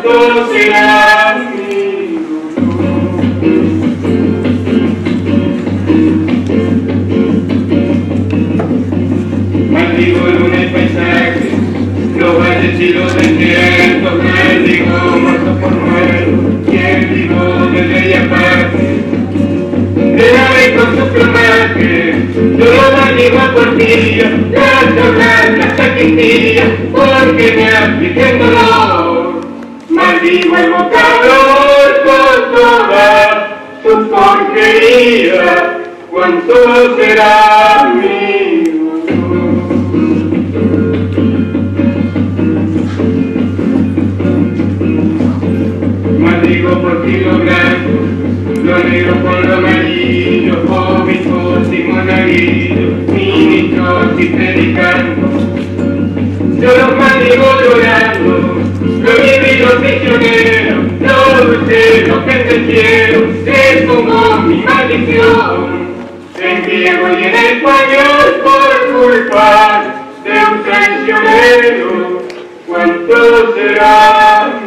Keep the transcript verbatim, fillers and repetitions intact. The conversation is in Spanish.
cuánto será mi dolor. Maldigo lunes paisajes, los valles y los desiertos, maldigo muerto por muerto, quien vivo de ley aparte, de ave con su plumaje, yo lo maldigo a porfía, las tornas, las sacristias, porque me aflige el dolor. Maldigo el bocador con toda su porquería, cuánto será mi dolor. Maldigo por ti lo blanco, lo negro con lo amarillo, cómicos y monaguillos, ministros y predicando. Yo los maldigo llorando, lo vividos prisioneros, lo dulce, lo pendenciero, es como mi maldición. En griego y en español por culpa de un traicionero, ¿cuánto será?